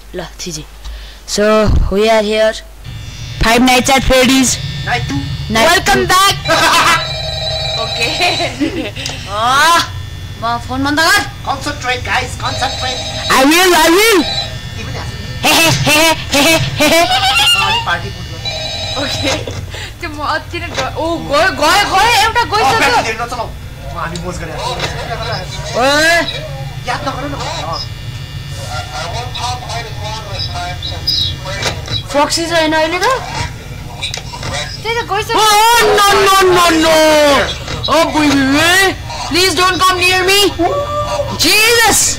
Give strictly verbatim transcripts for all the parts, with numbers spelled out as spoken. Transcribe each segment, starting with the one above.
La, Tiji. So we are here. Five Nights at Freddy's. Night two. Night Welcome two. back. Okay. Ah, ma phone banda gar. Concentrate, guys. Concentrate. I will. I will. Even as He he he he he he. party put गर्नु. Okay. त्यो म अति नै ओ गयो गयो गयो एउटा गइसक्यो. फेरि नचलाऊ. म हामी मोज गरे. ओए. याद नगर्नु न. Foxy छैन अहिले त? त्यही त गइसक्यो. Oh no no no no! Oh baby, please don't come near me. Jesus!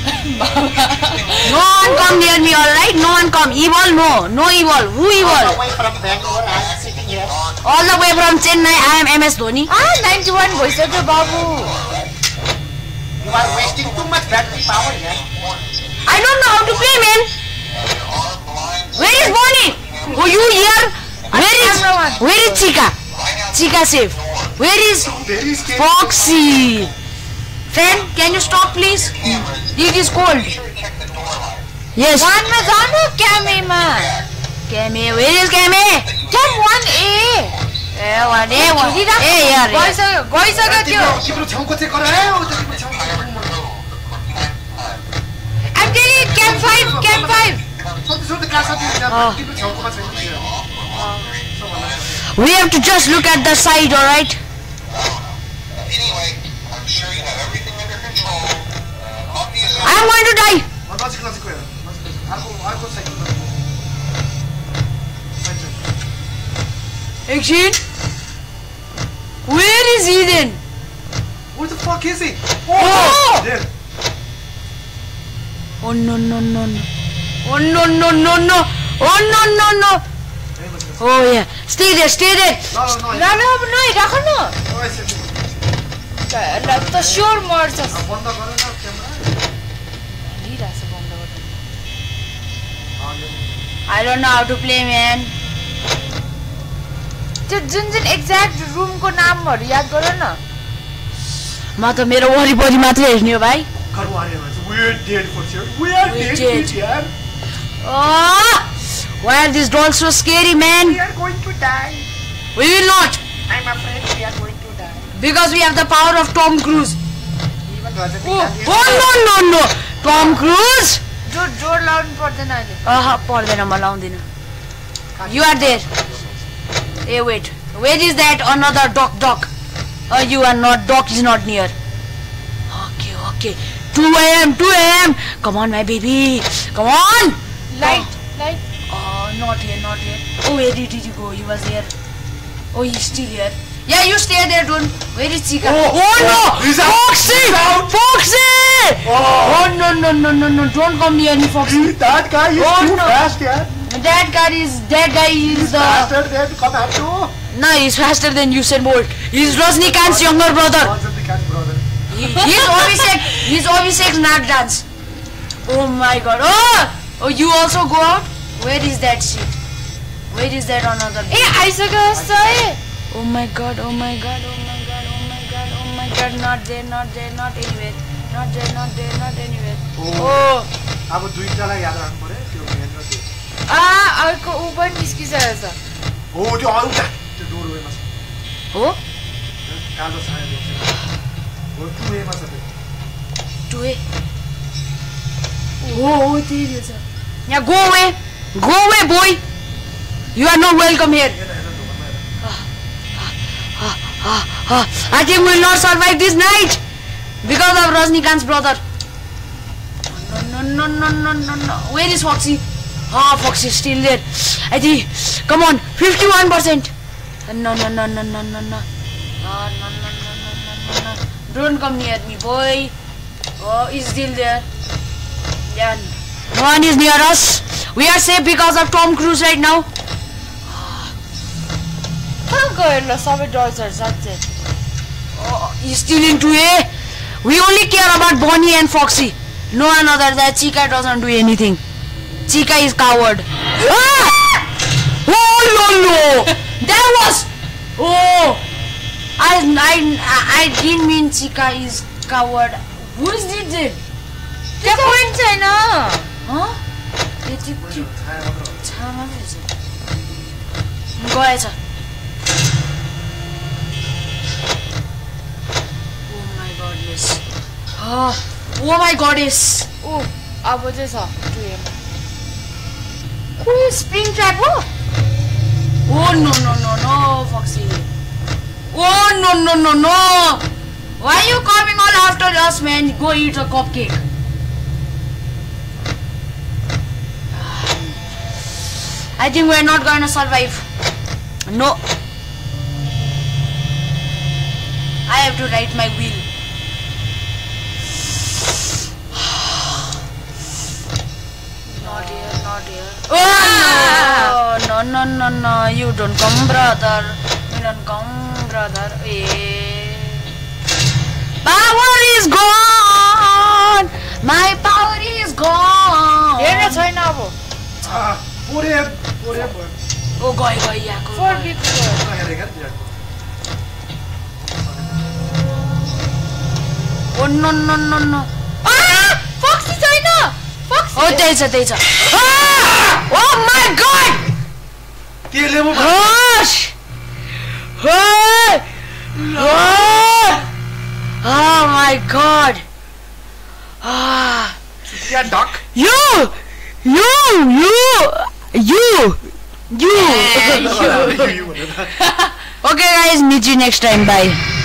No one come near me, alright? No one come. Evil, no. No evil. Who All the evil? way from Bangalore, I'm sitting here. All the way from Chennai, I am M S Dhoni. Ah, ninety-one भइसक्यो बाबु. You are wasting too much battery power here. I don't know how to play, man. Where is Bonnie? Oh, you here? Where is Where is Chica? Chica safe. Where is Very scary. Foxy? Friend, can you stop, please? It is cold. Yes. One मा जानु क्यामेमा. Kame, where is Kame? क्याम one A. Eh, one A, one. Eh, यार. गइसक्यो गइसक्यो त्यो. तिम्रो छेउको चाहिँ गर है. ओ तिम्रो छेउको. I'm telling you, camp five, camp five. सबै सबै क्लास अँ। तिम्रो छेउकोमा छैन. We have to just look at the side, alright? Anyway, I'm sure you have everything under control. Obviously, I am going to die. म नजिक नजिक गयो. नजिक अर्को अर्को side. Action. Where is he then? What the fuck is he? Oh! There. Oh no no no no. Oh no no no no. Oh no no no. Oh yeah. Stay there, stay there. No, no, no. ल ल अब नै राख न. Oh, I said. ल त sure मर्छस्. बन्द गर न क्यामेरा. लिइराछ बन्द गर्नु. I don't know how to play, man. त्यो जुन जुन एक्ज्याक्ट रुमको नामहरु याद गर न. म त मेरो वरिपरि मात्रै हेर्ने हो भाइ. Karu area man. We are dead for sure. We are We dead. dead. Yeah. Oh! Why are these dolls so scary, man? We are going to die. We will not, I'm afraid we are going to die. because we have the power of Tom Cruise. Even Rajat Oh, oh no no no! Tom Cruise? Door door लाउनु पर्दैन अहिले. अह पर्दैन म लाउँदिन. You are there. Hey wait. Where is that another dog dog? Oh, you are not. Dog is not near. Okay okay. two A M two A M Come on my baby. Come on. Light light. Oh, not here, not here. Oh, where did you go? He was here. Oh, he's still here. Yeah, you stay there, don't. Where is Chica? Oh, oh no! he's out. Foxy! He's out. Foxy! Oh. Oh, no, no, no, no, no. Don't come near me, Foxy. That guy is Oh, too no. fast, yeah. That guy is, that guy is the... Faster than come at you. No, he's faster than Usain Bolt. He's Rajnikant's younger brother. Rajat brother. He, he's Abhishek. He's Abhishek's nut dance. Oh my God. Oh! Oh, you also go out? Where is that shit? Where is that another? ए आइसक्यो सय. Oh my God, oh my God, oh my God, oh my God, oh my God, not there, not there, not anywhere. Not there, not there, not anywhere. Oh. Oh. अब दुईटालाई याद राख्नु पर्यो त्यो main र त्यो. आ अर्को उ पनि निस्किसकेको छ. हो त्यो आउँदा त्यो डोरवेमा छ. Oh? कालो छाया देख्छ. हो टु एमा छ त्यो. Two A. Oh, oh, there is a. Yeah, go away. Go away, boy. You are not welcome here. I think we will not survive this night because of Rajnikant's brother. No, no, no, no, no, no. Where is Foxy? Ah, Foxy is still there. I think. Come on, fifty-one percent. No, no, no, no, no, no, no. Ah, no, no, no, no, no, no, no. Don't come near me, boy. Oh, he's still there. Yeah. No one is near us. We are safe because of Tom Cruise right now. कहाँ गयो ल सबै डल्सहरु साच्चै. Oh, he's still in two A. We only care about Bonnie and Foxy. No one other than Chica doesn't do anything. Chica is coward. Ah! Oh no no! That was. Oh, I I I didn't mean Chica is coward. Who is it? त्यो point छैन. Huh? चिप चिप छाया मात्र हो। छाया मात्रै छ गएछ oh my goodness oh my goddess ऊ अब चाहिँ छ टु एम को स्प्रिङ ट्र्याप हो oh no no no no Foxy oh no no no no why you coming all after us man go eat a cupcake I think we're not going to survive no I have to write my will not here not here oh no no no no no you don't come brother you don't come brother eh power is gone my power is gone हेर्ने छैन अब Ah, पोरे पोरे भयो। ओ गए गए यहाँको four beet हेरेको नि त्यहाँ। Oh no no no no Foxy छैन फक्सी हो त्यही छ त्यही छ ओ माई गॉड त्यसले पो Gosh! Oh! Oh my god! Ah! क्या duck You! You! You! You! You! यो भनेर Okay guys, meet you next time. Bye.